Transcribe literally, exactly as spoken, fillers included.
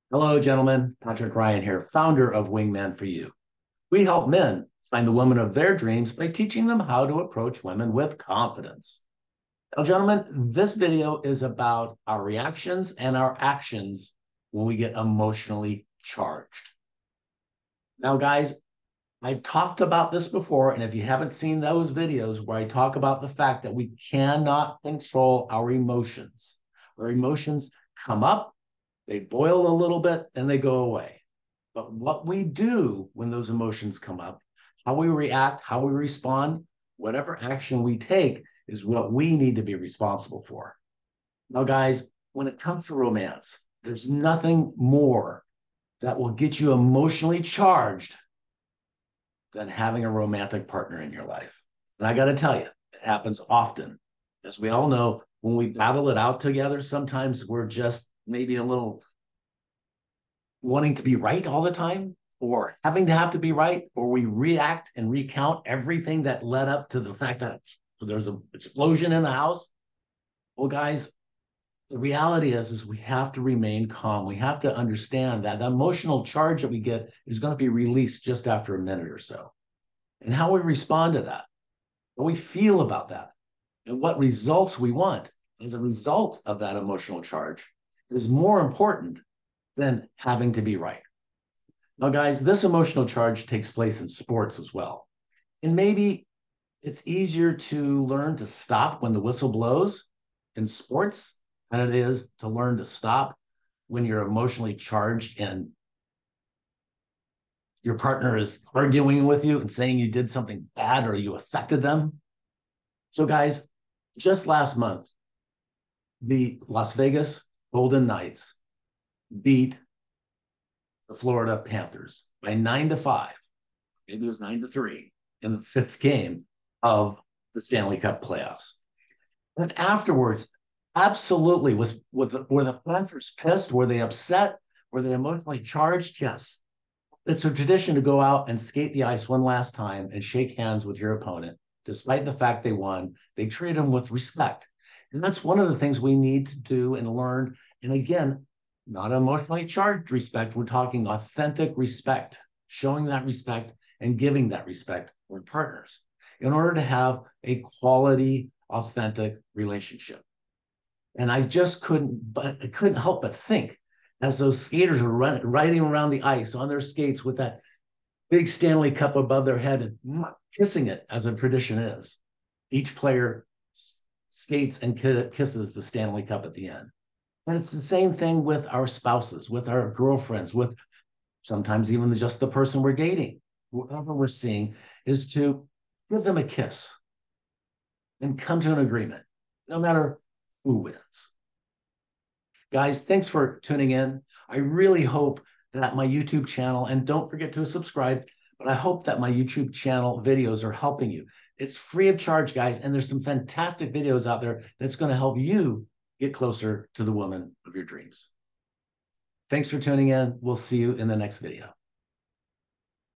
Hello, gentlemen. Patrick Ryan here, founder of Wingman For You. We help men find the woman of their dreams by teaching them how to approach women with confidence. Now, gentlemen, this video is about our reactions and our actions when we get emotionally charged. Now, guys, I've talked about this before, and if you haven't seen those videos where I talk about the fact that we cannot control our emotions, our emotions come up, they boil a little bit, and they go away. But what we do when those emotions come up, how we react, how we respond, whatever action we take is what we need to be responsible for. Now, guys, when it comes to romance, there's nothing more that will get you emotionally charged than having a romantic partner in your life. And I got to tell you, it happens often. As we all know, when we battle it out together, sometimes we're just maybe a little wanting to be right all the time, or having to have to be right, or we react and recount everything that led up to the fact that there's an explosion in the house. Well, guys, the reality is, is we have to remain calm. We have to understand that the emotional charge that we get is going to be released just after a minute or so. And how we respond to that, what we feel about that, and what results we want as a result of that emotional charge is more important than having to be right. Now, guys, this emotional charge takes place in sports as well. And maybe it's easier to learn to stop when the whistle blows in sports than it is to learn to stop when you're emotionally charged and your partner is arguing with you and saying you did something bad or you affected them. So, guys, just last month, the Las Vegas Golden Knights beat the Florida Panthers by nine to five. Maybe it was nine to three in the fifth game of the Stanley Cup playoffs. And afterwards, absolutely, was were the, were the Panthers pissed? Were they upset? Were they emotionally charged? Yes. It's a tradition to go out and skate the ice one last time and shake hands with your opponent. Despite the fact they won, they treat them with respect. And that's one of the things we need to do and learn. And again, not emotionally charged respect. We're talking authentic respect, showing that respect and giving that respect with partners in order to have a quality, authentic relationship. And I just couldn't, but I couldn't help but think as those skaters were run, riding around the ice on their skates with that big Stanley Cup above their head and kissing it, as a tradition is. Each player skates and kisses the Stanley Cup at the end. And it's the same thing with our spouses, with our girlfriends, with sometimes even just the person we're dating, whoever we're seeing, is to give them a kiss and come to an agreement, no matter who wins. Guys, thanks for tuning in. I really hope that my YouTube channel, and don't forget to subscribe, but I hope that my YouTube channel videos are helping you. It's free of charge, guys, and there's some fantastic videos out there that's going to help you get closer to the woman of your dreams. Thanks for tuning in. We'll see you in the next video.